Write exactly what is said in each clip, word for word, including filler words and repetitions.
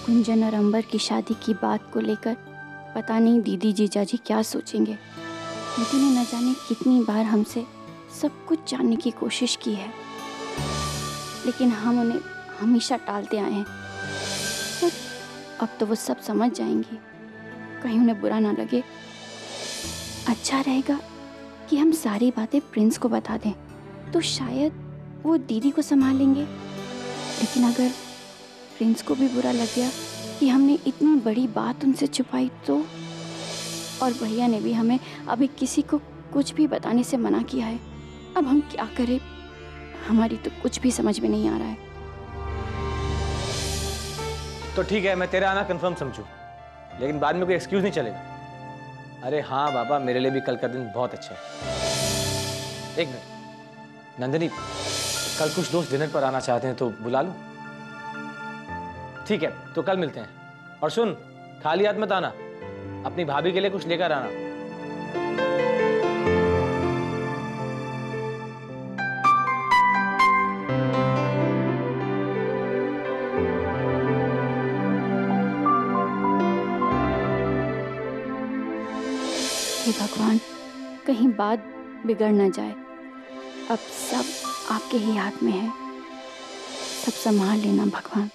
गुंजन और अंबर की शादी की बात को लेकर पता नहीं दीदी जीजाजी क्या सोचेंगे। दीदी ने न जाने कितनी बार हमसे सब कुछ जानने की कोशिश की है, लेकिन हम उन्हें हमेशा टालते आए हैं। पर अब तो वो सब समझ जाएंगी, कहीं उन्हें बुरा ना लगे। अच्छा रहेगा कि हम सारी बातें प्रिंस को बता दें, तो शायद वो दीदी को संभाल लेंगे। लेकिन अगर प्रिंस को भी बुरा लग गया कि हमने इतनी बड़ी बात उनसे छुपाई तो, और भैया ने भी हमें अभी किसी को कुछ भी बताने से मना किया है। अब हम क्या करें, हमारी तो कुछ भी समझ में नहीं आ रहा है। तो ठीक है, मैं तेरा आना कंफर्म समझू, लेकिन बाद में कोई एक्सक्यूज नहीं चलेगा। अरे हाँ बाबा, मेरे लिए भी कल का दिन बहुत अच्छा है। एक मिनट नंदिनी, कल कुछ दोस्त डिनर पर आना चाहते हैं तो बुला लूं? ठीक है, तो कल मिलते हैं। और सुन, खाली हाथ मत आना, अपनी भाभी के लिए कुछ लेकर आना। हे भगवान, कहीं बात बिगड़ ना जाए। अब सब आपके ही हाथ में है, सब संभाल लेना भगवान।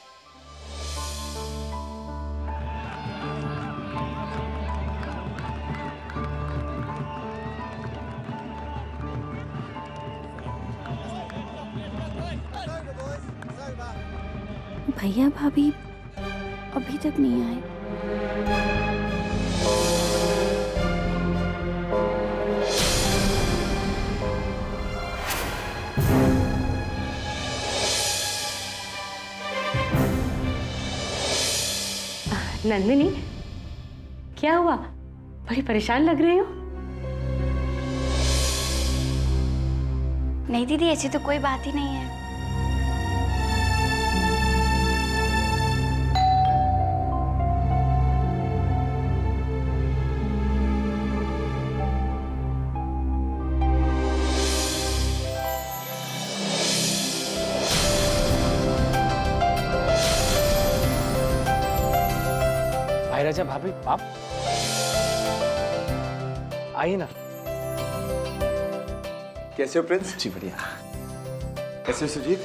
भैया भाभी अभी तक नहीं आए। नंदिनी, क्या हुआ? बड़ी परेशान लग रही हो। नहीं दीदी, ऐसी तो कोई बात ही नहीं है। राजा भाभी, आप आइए ना। कैसे हो प्रिंस? जी बढ़िया। कैसे हो सुजीत?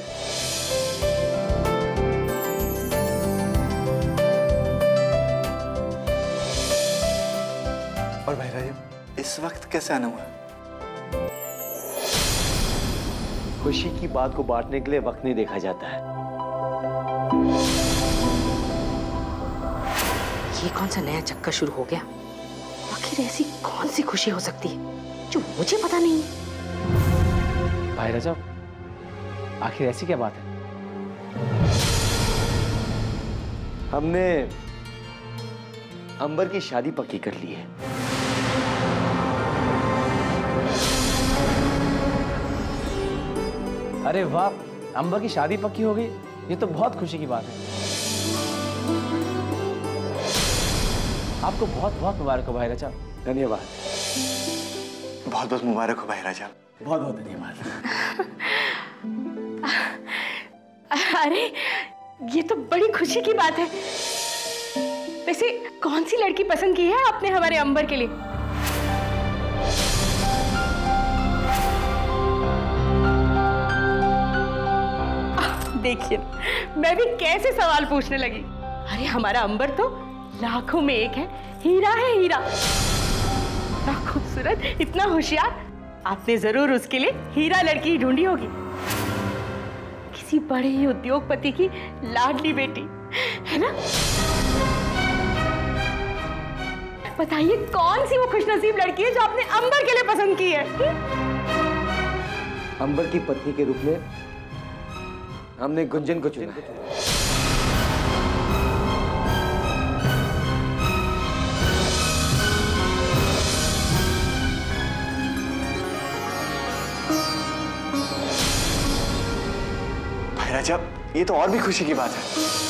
और भाई राजा, इस वक्त कैसे आना हुआ? खुशी की बात को बांटने के लिए वक्त नहीं देखा जाता है। ये कौन सा नया चक्कर शुरू हो गया? आखिर ऐसी कौन सी खुशी हो सकती है जो मुझे पता नहीं है? भाई राजा, आखिर ऐसी क्या बात है? हमने अंबर की शादी पक्की कर ली है। अरे वाह, अंबर की शादी पक्की हो गई, ये तो बहुत खुशी की बात है। आपको बहुत बहुत मुबारक हो भाई राजा। धन्यवाद। बहुत बहुत मुबारक हो भाई राजा। बहुत बहुत धन्यवाद। अरे ये तो बड़ी खुशी की बात है। वैसे कौन सी लड़की पसंद की है आपने हमारे अंबर के लिए? देखिए, मैं भी कैसे सवाल पूछने लगी। अरे हमारा अंबर तो लाखों में एक है, हीरा है हीरा। इतना खूबसूरत, इतना होशियार, आपने जरूर उसके लिए हीरा लड़की ढूंढी होगी। किसी बड़े ही उद्योगपति की लाडली बेटी, है ना? बताइए कौन सी वो खुशनसीब लड़की है जो आपने अंबर के लिए पसंद की है? अंबर की पत्नी के रूप में हमने गुंजन को चुना है। राजा, ये तो और भी खुशी की बात है।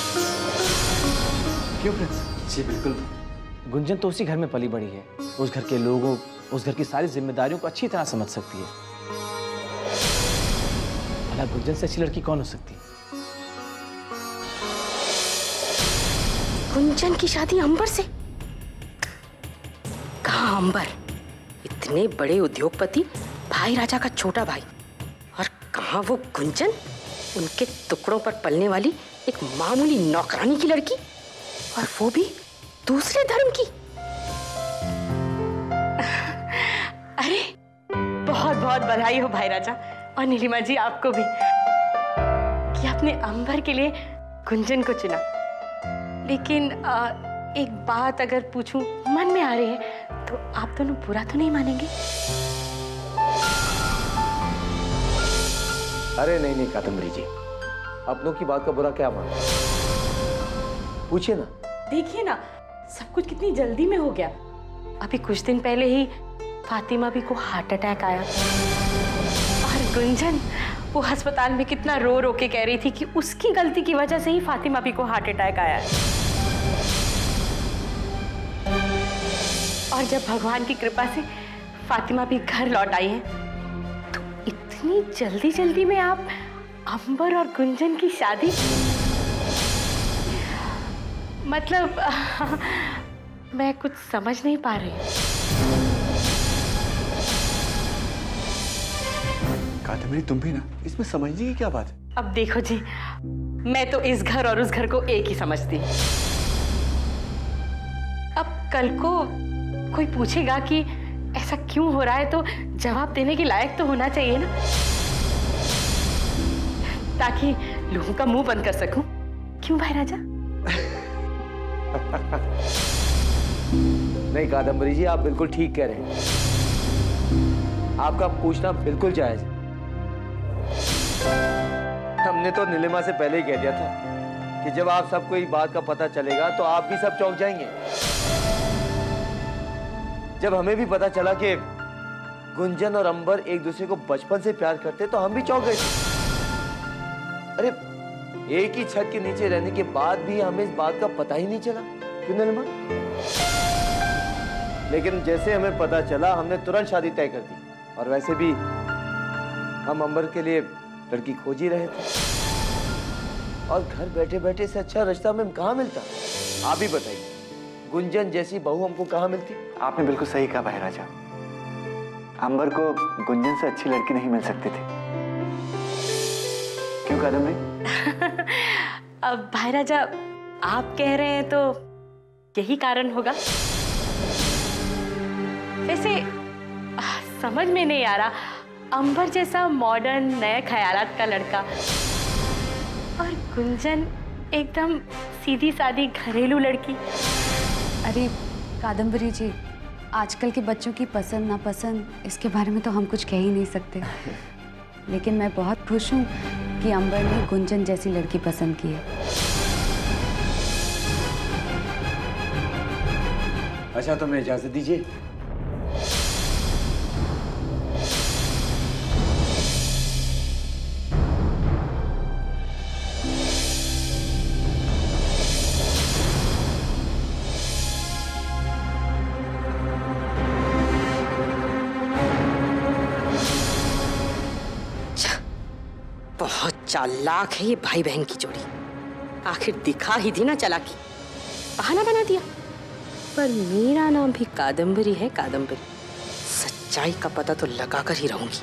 क्यों प्रिंस? जी बिल्कुल। गुंजन तो उसी घर में पली बड़ी है, उस घर के लोगों, उस घर की सारी जिम्मेदारियों को अच्छी तरह समझ सकती है। भला गुंजन से अच्छी लड़की कौन हो सकती है? गुंजन की शादी अंबर से? कहाँ अंबर? इतने बड़े उद्योगपति भाई राजा का छोटा भाई, और कहाँ वो गुंजन, उनके टुकड़ों पर पलने वाली एक मामूली नौकरानी की लड़की, और वो भी दूसरे धर्म की। अरे बहुत बहुत बधाई हो भाई राजा, और नीलिमा जी आपको भी, कि आपने अंबर के लिए गुंजन को चुना। लेकिन आ, एक बात अगर पूछूं, मन में आ रही है, तो आप दोनों बुरा तो नहीं मानेंगे? अरे नहीं नहीं कादम्बरी जी, अपनों की बात का बुरा क्या मानो, पूछिए ना। देखिए ना, सब कुछ कितनी जल्दी में हो गया। अभी कुछ दिन पहले ही फातिमा भी को हार्ट अटैक आया, और गुंजन वो अस्पताल में कितना रो रो के कह रही थी कि उसकी गलती की वजह से ही फातिमा भी को हार्ट अटैक आया है। और जब भगवान की कृपा से फातिमा भी घर लौट आई है, तो इतनी जल्दी जल्दी में आप अंबर और गुंजन की शादी, मतलब मैं कुछ समझ नहीं पा रही। कादम्बरी तुम भी ना, इसमें समझने की क्या बात है? अब देखो जी, मैं तो इस घर और उस घर को एक ही समझती। अब कल को कोई पूछेगा कि ऐसा क्यों हो रहा है, तो जवाब देने के लायक तो होना चाहिए ना, ताकि लोगों का मुंह बंद कर सकूं। क्यों भाई राजा? नहीं कादम्बरी जी, आप बिल्कुल ठीक कह रहे हैं, आपका पूछना बिल्कुल जायज है। हमने तो नीलिमा से पहले ही कह दिया था कि जब आप सबको इस बात का पता चलेगा तो आप भी सब चौंक जाएंगे। जब हमें भी पता चला कि गुंजन और अंबर एक दूसरे को बचपन से प्यार करते, तो हम भी चौंक गए। अरे एक ही छत के नीचे रहने के बाद भी हमें इस बात का पता ही नहीं चला, क्यों नीलिमा? लेकिन जैसे हमें पता चला, हमने तुरंत शादी तय कर दी। और वैसे भी हम अंबर के लिए लड़की खोज ही रहे थे, और घर बैठे बैठे से अच्छा रिश्ता हमें कहाँ मिलता? आप ही बताइए, गुंजन जैसी बहू हमको कहाँ मिलती? आपने बिल्कुल सही कहा भाई राजा, अंबर को गुंजन से अच्छी लड़की नहीं मिल सकती थी। क्यों कादम्बरी? अब भाई राजा आप कह रहे हैं तो यही कारण होगा। वैसे समझ में नहीं आ रहा, अंबर जैसा मॉडर्न नए ख्यालात का लड़का, और गुंजन एकदम सीधी सादी घरेलू लड़की। अरे कादम्बरी जी, आजकल के बच्चों की पसंद नापसंद इसके बारे में तो हम कुछ कह ही नहीं सकते, लेकिन मैं बहुत खुश हूँ कि अंबर ने गुंजन जैसी लड़की पसंद की है। अच्छा तो मैं इजाजत दीजिए। बहुत चालाक है ये भाई बहन की जोड़ी। आखिर दिखा ही दी ना चालाकी, बहाना बना दिया। पर मेरा नाम भी कादम्बरी है, कादम्बरी। सच्चाई का पता तो लगाकर ही रहूंगी।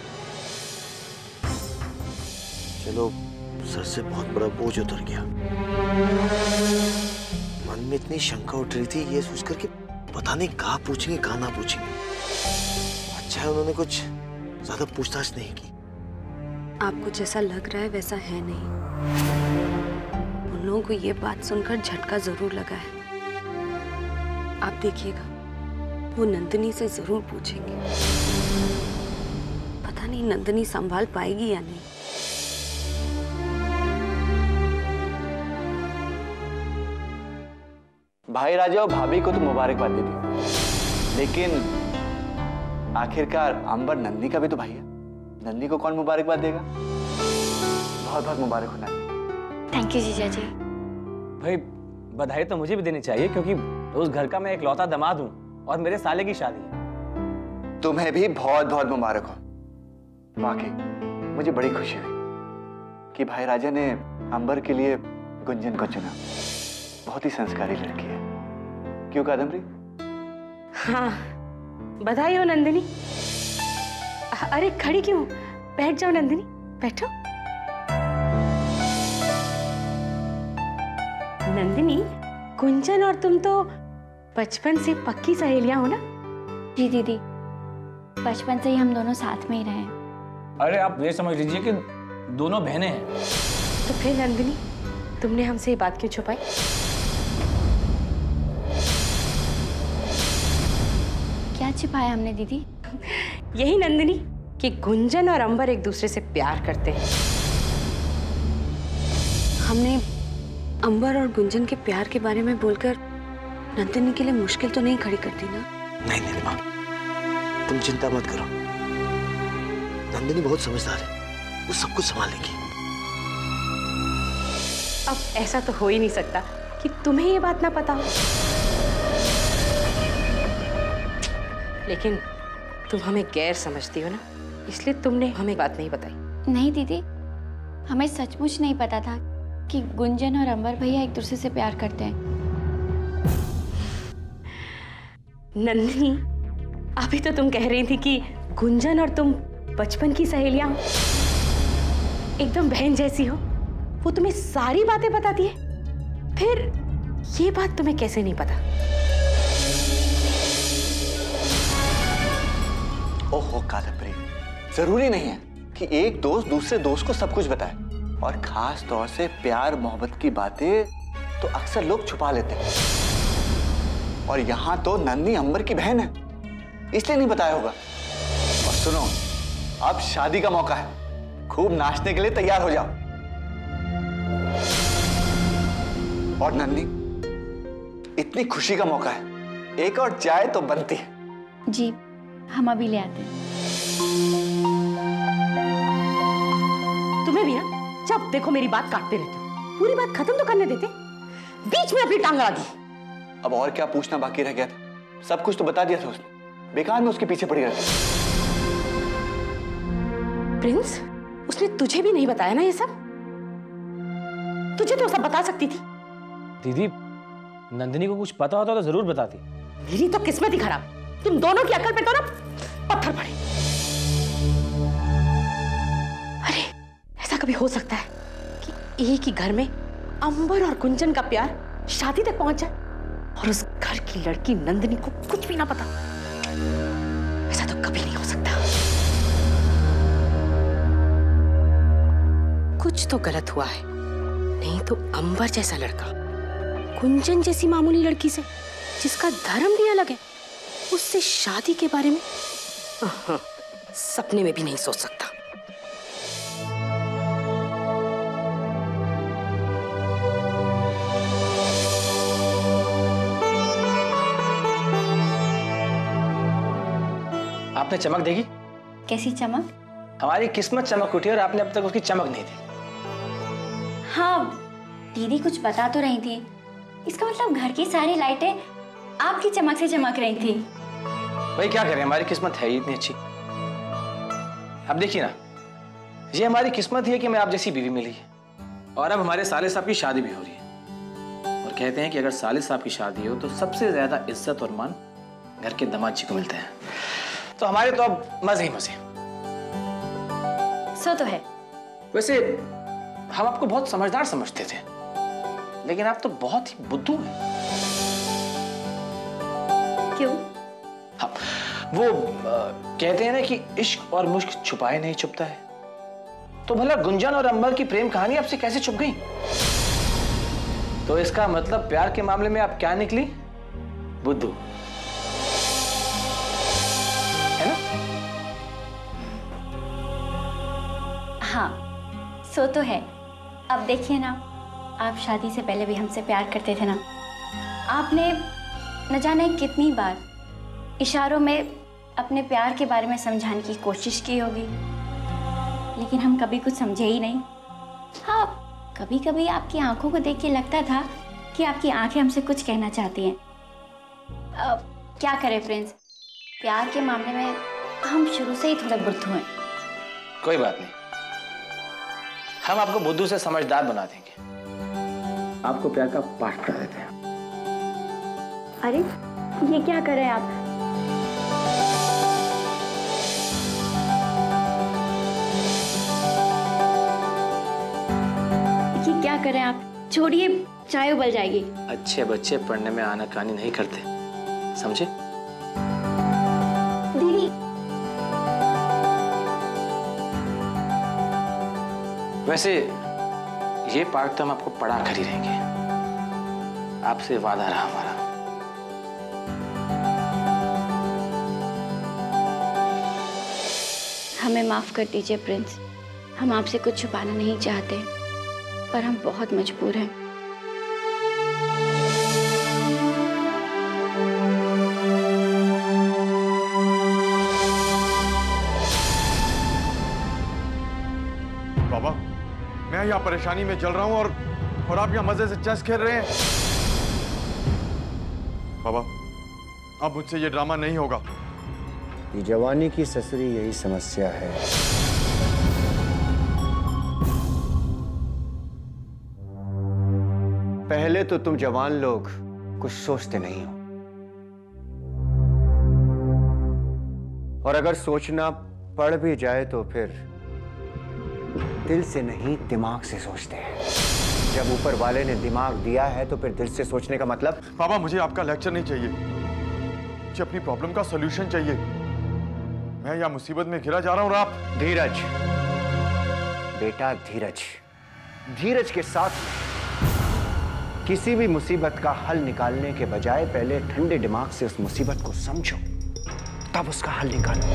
चलो, सर से बहुत बड़ा बोझ उतर गया। मन में इतनी शंका उठ रही थी ये सोचकर कि पता नहीं कहाँ पूछेंगे कहाँ ना पूछेंगे। अच्छा है उन्होंने कुछ ज्यादा पूछताछ नहीं की। आपको जैसा लग रहा है वैसा है नहीं। उन लोगों को ये बात सुनकर झटका जरूर लगा है। आप देखिएगा, वो नंदिनी से जरूर पूछेंगे। पता नहीं नंदिनी संभाल पाएगी या नहीं। भाई राजा और भाभी को तो मुबारकबाद दे दी, लेकिन आखिरकार अंबर नंदिनी का भी तो भाई है। नंदिनी को कौन मुबारकबाद देगा? बहुत बहुत मुबारक हो नंदिनी। थैंक यू जीजा जी। भाई बधाई तो मुझे भी देनी चाहिए, क्योंकि उस घर का मैं एक लौता दामाद हूँ और मेरे साले की शादी है। तुम्हें भी बहुत बहुत मुबारक हो। वाकई मुझे बड़ी खुशी हुई कि भाई राजा ने अंबर के लिए गुंजन को चुना। बहुत ही संस्कारी लड़की है। क्यों कादम्बरी? हाँ, बधाई हो नंदिनी। अरे खड़ी क्यों? बैठ जाओ नंदिनी, बैठो। नंदिनी, गुंजन और तुम तो बचपन से पक्की सहेलियां हो ना? जी दीदी, बचपन से ही हम दोनों साथ में ही रहे हैं। अरे आप ये समझ लीजिए कि दोनों बहनें हैं। तो फिर नंदिनी, तुमने हमसे ये बात क्यों छुपाई? क्या छिपाया हमने दीदी? यही नंदिनी कि गुंजन और अंबर एक दूसरे से प्यार करते हैं। हमने अंबर और गुंजन के प्यार के बारे में बोलकर नंदिनी के लिए मुश्किल तो नहीं खड़ी करती ना? नहीं नीलिमा, तुम चिंता मत करो। नंदिनी बहुत समझदार है, वो सब कुछ संभाल लेगी। अब ऐसा तो हो ही नहीं सकता कि तुम्हें ये बात ना पता हो। लेकिन तुम हमें गैर समझती हो ना, इसलिए तुमने हमें बात नहीं बताई। नहीं दीदी, हमें सचमुच नहीं पता था कि गुंजन और अंबर भैया एक दूसरे से प्यार करते हैं। नंदिनी, अभी तो तुम कह रही थी कि गुंजन और तुम बचपन की सहेलियां हो, एकदम बहन जैसी हो। वो तुम्हें सारी बातें बताती है, फिर ये बात तुम्हें कैसे नहीं पता? ओहो कादम्बरी, जरूरी नहीं है कि एक दोस्त दूसरे दोस्त को सब कुछ बताए, और खास तौर से प्यार मोहब्बत की बातें तो अक्सर लोग छुपा लेते हैं। और यहां तो नन्ही अंबर की बहन है, इसलिए नहीं बताया होगा। और सुनो, अब शादी का मौका है, खूब नाचने के लिए तैयार हो जाओ। और नन्ही, इतनी खुशी का मौका है, एक और चाय तो बनती है। जी, हम अभी ले आते हैं। तुम्हें भी ना, जब देखो मेरी बात काटते रहते हो। पूरी बात खत्म तो करने देते, बीच में अपनी टांग अड़ा दी। अब और क्या पूछना बाकी रह गया था? सब कुछ तो बता दिया था उसने, बेकार में उसके पीछे पड़ी रहती। प्रिंस, उसने तुझे भी नहीं बताया ना ये सब? तुझे तो सब बता सकती थी। दीदी, नंदिनी को कुछ पता होता तो जरूर बताती। मेरी तो किस्मत ही खराब, तुम दोनों की अकल पे तो ना पत्थर पड़े। अरे, ऐसा कभी हो सकता है कि एक ही घर में अंबर और गुंजन का प्यार शादी तक पहुंच जाए और उस घर की लड़की नंदिनी को कुछ भी ना पता? ऐसा तो कभी नहीं हो सकता। कुछ तो गलत हुआ है, नहीं तो अंबर जैसा लड़का गुंजन जैसी मामूली लड़की से, जिसका धर्म भी अलग है, उससे शादी के बारे में सपने में भी नहीं सोच सकता। आपने चमक देखी? कैसी चमक? हमारी किस्मत चमक उठी और आपने अब तक उसकी चमक नहीं दी। हाँ, दीदी कुछ बता तो रही थी, इसका मतलब घर की सारी लाइटें आपकी चमक से चमक रही थी। भाई क्या करें, हमारी किस्मत है ही इतनी अच्छी। अब देखिए ना, ये हमारी किस्मत ही है कि हमें आप जैसी बीवी मिली है, और अब हमारे साले साहब की शादी भी हो रही है। और कहते हैं कि अगर साले साहब की शादी हो तो सबसे ज्यादा इज्जत और मान घर के दामाद जी को मिलते हैं। तो हमारे तो अब मजे ही मजे। सो तो है। वैसे हम आपको बहुत समझदार समझते थे, लेकिन आप तो बहुत ही बुद्धू हैं। क्यों? हाँ, वो आ, कहते हैं ना कि इश्क और मुश्क छुपाए नहीं छुपता है। तो भला गुंजन और अंबर की प्रेम कहानी आपसे कैसे छुप गई? तो इसका मतलब प्यार के मामले में आप क्या निकली? बुद्धू, है ना? हाँ, सो तो है। अब देखिए ना, आप शादी से पहले भी हमसे प्यार करते थे ना। आपने न जाने कितनी बार इशारों में अपने प्यार के बारे में समझाने की कोशिश की होगी, लेकिन हम कभी कुछ समझे ही नहीं। हाँ, कभी कभी आपकी आंखों को देख के लगता था कि आपकी आंखें हमसे कुछ कहना चाहती हैं। अब क्या करें प्रिंस, प्यार के मामले में हम शुरू से ही थोड़े बुद्धू हैं। कोई बात नहीं, हम आपको बुद्धू से समझदार बना देंगे। आपको प्यार का पाठ पढ़ा देते हैं। अरे ये क्या कर रहे हैं आप? ये क्या कर रहे हैं आप? छोड़िए, चाय उबल जाएगी। अच्छे बच्चे पढ़ने में आनाकानी नहीं करते, समझे? दीदी, वैसे ये पार्ट तो हम आपको पढ़ा कर ही रहेंगे, आपसे वादा रहा हमारा। हमें माफ कर दीजिए प्रिंस, हम आपसे कुछ छुपाना नहीं चाहते, पर हम बहुत मजबूर हैं। बाबा, मैं यहाँ परेशानी में जल रहा हूँ और और आप यहाँ मजे से चेस खेल रहे हैं। बाबा, अब मुझसे ये ड्रामा नहीं होगा। ये जवानी की ससुरी यही समस्या है। पहले तो तुम जवान लोग कुछ सोचते नहीं हो, और अगर सोचना पड़ भी जाए तो फिर दिल से नहीं, दिमाग से सोचते हैं। जब ऊपर वाले ने दिमाग दिया है तो फिर दिल से सोचने का मतलब। बाबा, मुझे आपका लेक्चर नहीं चाहिए, मुझे अपनी प्रॉब्लम का सॉल्यूशन चाहिए। मैं यहाँ मुसीबत में घिरा जा रहा हूँ और आप। धीरज बेटा, धीरज। धीरज के साथ किसी भी मुसीबत का हल निकालने के बजाय पहले ठंडे दिमाग से उस मुसीबत को समझो, तब उसका हल निकालो।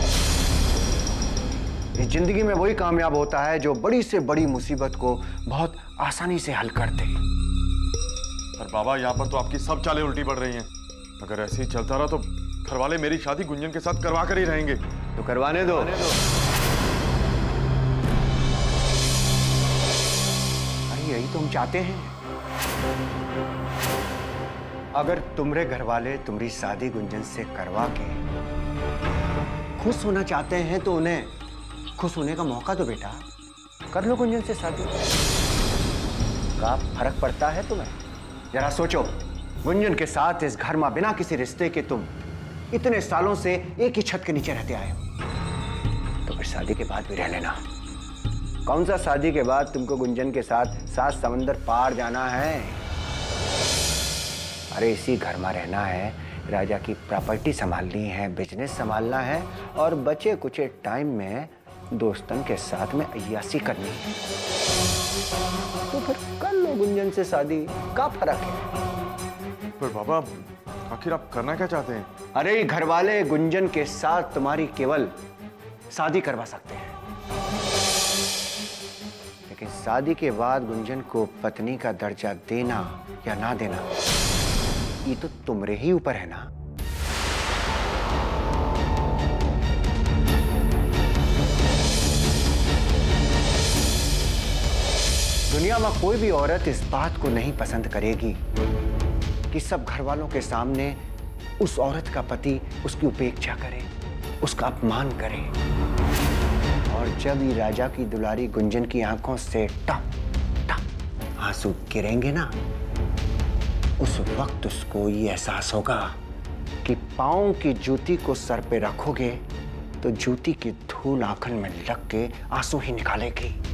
इस जिंदगी में वही कामयाब होता है जो बड़ी से बड़ी मुसीबत को बहुत आसानी से हल कर दे। पर बाबा, यहाँ पर तो आपकी सब चालें उल्टी पड़ रही हैं। अगर ऐसे ही चलता रहा तो घर वाले मेरी शादी गुंजन के साथ करवा कर ही रहेंगे। तो करवाने दो, अरे यही तो हम चाहते हैं। अगर तुम्हारे घर वाले तुम्हारी शादी गुंजन से करवा के खुश होना चाहते हैं तो उन्हें खुश होने का मौका दो बेटा। कर लो गुंजन से शादी। का फर्क पड़ता है तुम्हें? जरा सोचो, गुंजन के साथ इस घर में बिना किसी रिश्ते के तुम इतने सालों से एक ही छत के नीचे रहते आए हो, तो फिर शादी के बाद भी रह लेना। कौन सा शादी के बाद तुमको गुंजन के साथ सात समंदर पार जाना है? अरे इसी घर में रहना है, राजा की प्रॉपर्टी संभालनी है, बिजनेस संभालना है, और बचे कुचे टाइम में दोस्तन के साथ में अय्यासी करनी है। तो फिर कर लो गुंजन से शादी, क्या फर्क है? पर बाबा, आखिर आप करना क्या चाहते हैं? अरे घर वाले गुंजन के साथ तुम्हारी केवल शादी करवा सकते हैं, लेकिन शादी के बाद गुंजन को पत्नी का दर्जा देना या ना देना, ये तो तुम्हारे ही ऊपर है ना। दुनिया में कोई भी औरत इस बात को नहीं पसंद करेगी कि सब घर वालों के सामने उस औरत का पति उसकी उपेक्षा करे, उसका अपमान करे। और जब ये राजा की दुलारी गुंजन की आंखों से टप टप आंसू गिरेंगे ना, उस वक्त उसको ये एहसास होगा कि पांव की जूती को सर पे रखोगे तो जूती की धूल आंखन में लग के आंसू ही निकालेगी।